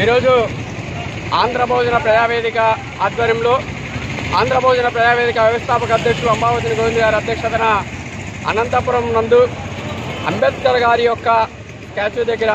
ఈరోజు ఆంధ్ర భోజన ప్రజావేదిక ఆధ్వర్యంలో ఆంధ్ర భోజన ప్రజావేదిక వ్యవస్థాపక అధ్యక్షులు అంబావతిని గోవింద్ గారి అధ్యక్షతన అనంతపురం నందు అంబేద్కర్ గారి యొక్క స్టాచ్యూ దగ్గర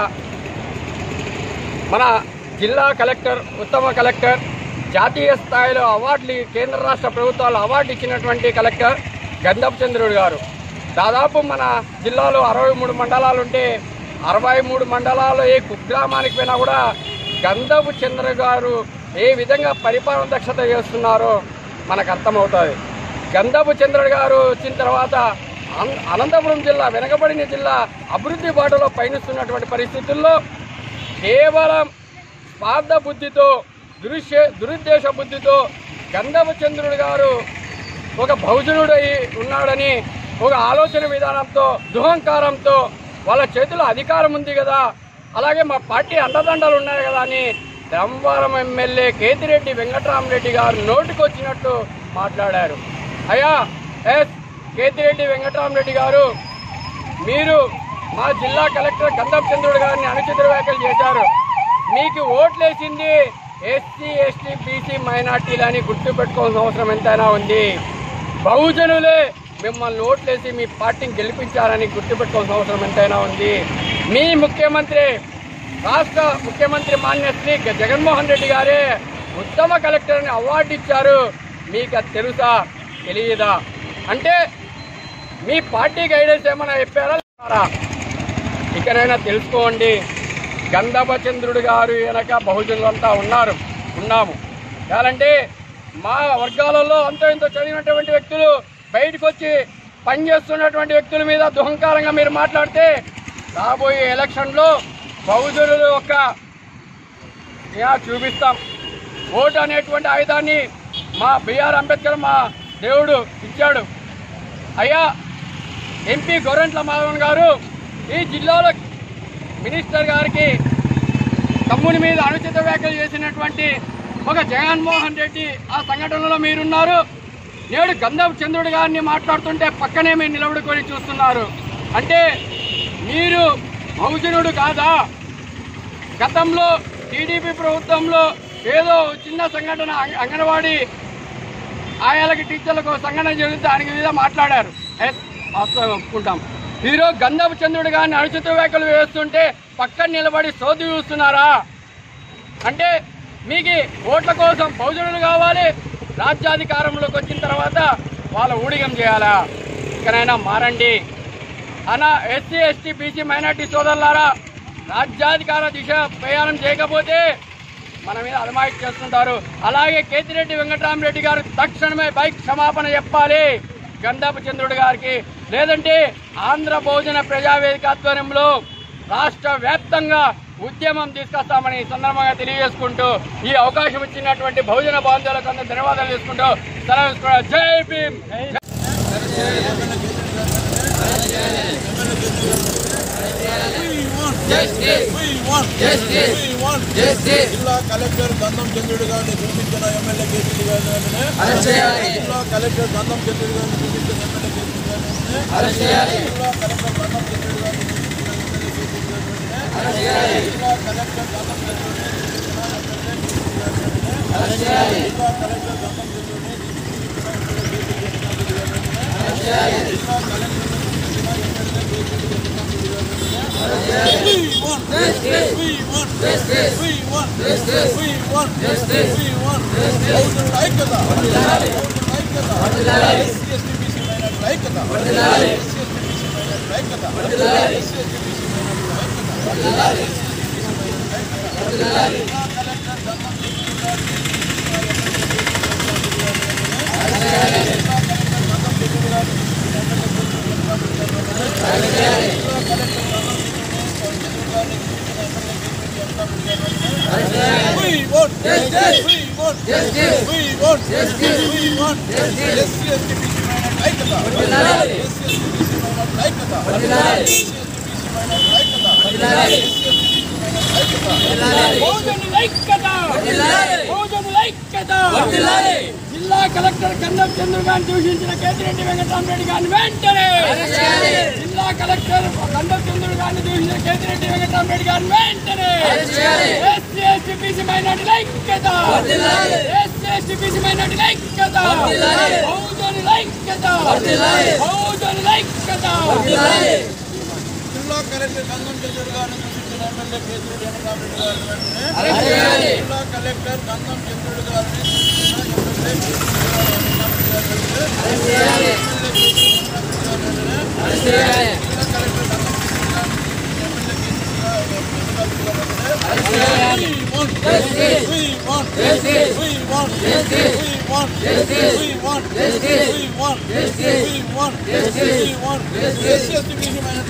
మన జిల్లా కలెక్టర్, ఉత్తమ కలెక్టర్, జాతీయ స్థాయిలో అవార్డులు, కేంద్ర రాష్ట్ర ప్రభుత్వాలు అవార్డు ఇచ్చినటువంటి కలెక్టర్ గంధపు చంద్రుడు గారు దాదాపు మన జిల్లాలో 63 మండలాలు ఉంటే 63 మండలాల్లో ఏ కుగ్రామానికి పోయినా కూడా గంధపు చంద్ర గారు ఏ విధంగా పరిపాలన దక్షత చేస్తున్నారో మనకు అర్థమవుతుంది. గంధపు చంద్రుడు గారు వచ్చిన తర్వాత అనంతపురం జిల్లా వెనకబడిన జిల్లా అభివృద్ధి బాటలో పయనిస్తున్నటువంటి పరిస్థితుల్లో కేవలం స్వార్థ బుద్ధితో, దురుద్దేశ బుద్ధితో గంధపు చంద్రుడు గారు ఒక బహుజనుడై ఉన్నాడని ఒక ఆలోచన విధానంతో, దుహంకారంతో వాళ్ళ చేతిలో అధికారం ఉంది కదా, అలాగే మా పార్టీ అండదండలు ఉన్నాయి కదా అని ధర్మవరం ఎమ్మెల్యే కేతిరెడ్డి వెంకటరామరెడ్డి గారు నోటికొచ్చినట్టు మాట్లాడారు. అయ్యా కేతిరెడ్డి వెంకటరామరెడ్డి గారు, మీరు మా జిల్లా కలెక్టర్ గంధపు చంద్రుడు గారిని అనుచిత వ్యాఖ్యలు చేశారు. మీకు ఓట్లేసింది ఎస్సీ, ఎస్టీ, బీసీ, మైనార్టీలని గుర్తుపెట్టుకోవాల్సిన అవసరం ఎంతైనా ఉంది. బహుజనులే మిమ్మల్ని ఓట్లేసి మీ పార్టీని గెలిపించారని గుర్తుపెట్టుకోవాల్సిన అవసరం ఎంతైనా ఉంది. మీ ముఖ్యమంత్రి, రాష్ట్ర ముఖ్యమంత్రి మాన్యశ్రీ జగన్మోహన్ రెడ్డి గారే ఉత్తమ కలెక్టర్ని అవార్డు ఇచ్చారు. మీకు అది తెలుసా, తెలియదా? అంటే మీ పార్టీ గైడెన్స్ ఏమైనా చెప్పారా? ఇకనైనా తెలుసుకోండి. గంధపు చంద్రుడు గారు వెనక బహుజనులంతా ఉన్నాము. కావాలంటే మా వర్గాలలో అంతో ఇంతో చదివినటువంటి వ్యక్తులు బయటకు వచ్చి పనిచేస్తున్నటువంటి వ్యక్తుల మీద దుహంకారంగా మీరు మాట్లాడితే రాబోయే ఎలక్షన్లో బహుజనులు యొక్క చూపిస్తాం. ఓటు అనేటువంటి ఆయుధాన్ని మా బిఆర్ అంబేద్కర్ మా దేవుడు ఇచ్చాడు. అయ్యా ఎంపీ గోరంట్ల మాధవన్ గారు ఈ జిల్లాలో మినిస్టర్ గారికి తమ్ముని మీద అనుచిత వ్యాఖ్యలు చేసినటువంటి ఒక జగన్మోహన్ రెడ్డి ఆ సంఘటనలో మీరున్నారు. నేడు గంధపు చంద్రుడు గారిని మాట్లాడుతుంటే పక్కనే మీరు నిలబడుకొని చూస్తున్నారు. అంటే మీరు బహుజనుడు కాదా? గతంలో టీడీపీ ప్రభుత్వంలో ఏదో చిన్న సంఘటన, అంగన్వాడీ ఆయాలకి, టీచర్లకు సంఘటన జరిగితే దానికి మీద మాట్లాడారు. ఒప్పుకుంటాం. మీరు గంధపు చంద్రుడు గారిని అనుచిత వ్యాఖ్యలు వేస్తుంటే పక్కన నిలబడి సోది చూస్తున్నారా? అంటే మీకు ఓట్ల కోసం బహుజనులు కావాలి, రాజ్యాధికారంలోకి వచ్చిన తర్వాత వాళ్ళ ఊడిగం చేయాలా? ఇకనైనా మారండి. అనా ఎస్సీ, ఎస్టీ, బీసీ, మైనార్టీ సోదరులారా, రాజ్యాధికార దిశ ప్రయాణం చేయకపోతే మన మీద అదమాయిష్ చేస్తుంటారు. అలాగే కేతిరెడ్డి వెంకటరామరెడ్డి గారు తక్షణమే బైక్ క్షమాపణ చెప్పాలి గంధపు చంద్రుడు గారికి. లేదంటే ఆంధ్ర భోజన ప్రజావేదిక ఆధ్వర్యంలో రాష్ట్ర వ్యాప్తంగా ఉద్యమం తీసుకొస్తామని సందర్భంగా తెలియజేసుకుంటూ ఈ అవకాశం ఇచ్చినటువంటి బహుజన బాంధవులకు అందరూ ధన్యవాదాలు చేసుకుంటూ సెలవు. జై భీమ్. జిల్లా కలెక్టర్ గంధం చంద్రుడు గారిని చూపించిన ఎమ్మెల్యే కేసీ గారిని, జిల్లా కలెక్టర్ గంధం చంద్రుడు గారిని చూపించిన ఎమ్మెల్యే కేసీ గారిని, జిల్లా కలెక్టర్ గంధం చంద్రుడు గారిని చూపించిన ఎమ్మెల్యే కేసీ గారిని, జిల్లా కలెక్టర్ గంధం చంద్రుడిని చూపించిన ఎమ్మెల్యే కేసీ గారిని, జిల్లా కలెక్టర్ గంధం చంద్రుడిని చూపించిన ఎమ్మెల్యే కేసీ గారిని, జిల్లా కలెక్టర్ జిల్లా జిల్లా కలెక్టర్ గంధం చంద్రు గారిని దూషించిన కేతిరెడ్డి వెంకటరామరెడ్డి గారిని వెంటనే జిల్లా కలెక్టర్ గంధం చంద్రు గారిని దూషించిన కేతిరెడ్డి వెంకటరామరెడ్డి గారిని వెంటనే ఎస్సీ ఎస్టీ బీసీ మైనారిటీల ఐక్యత, ఎస్సీ ఎస్టీ బీసీ మైనారిటీల ఐక్యత, బహుజనుల ఐక్యత, బహుజనుల ఐక్యత. జిల్లా కలెక్టర్ గంధం చంద్రుడు గారిని దూషించిన ఎమ్మెల్యే కేతిరెడ్డి వెంకటరామరెడ్డి గారిని వెంటనే జిల్లా కలెక్టర్ గంధం చంద్రుడు గారిని దూషించిన ఎమ్మెల్యే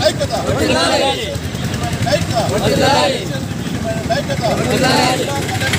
ఐక్యత